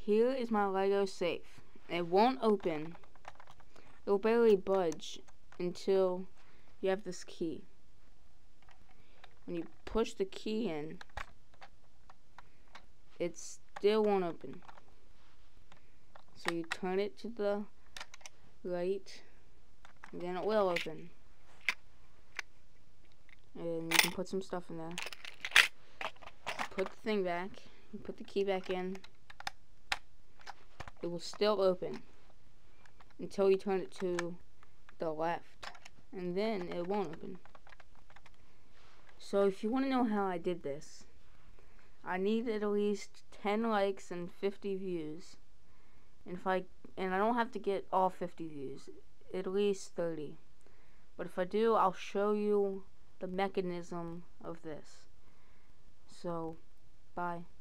here is my Lego safe. It won't open. It'll barely budge until you have this key. When you push the key in, it still won't open. So you turn it to the right, and then it will open. And you can put some stuff in there. Put the thing back, you put the key back in. It will still open until you turn it to the left, and then it won't open. So if you want to know how I did this, I need at least 10 likes and 50 views. And I don't have to get all 50 views, at least 30. But if I do, I'll show you the mechanism of this. So, bye.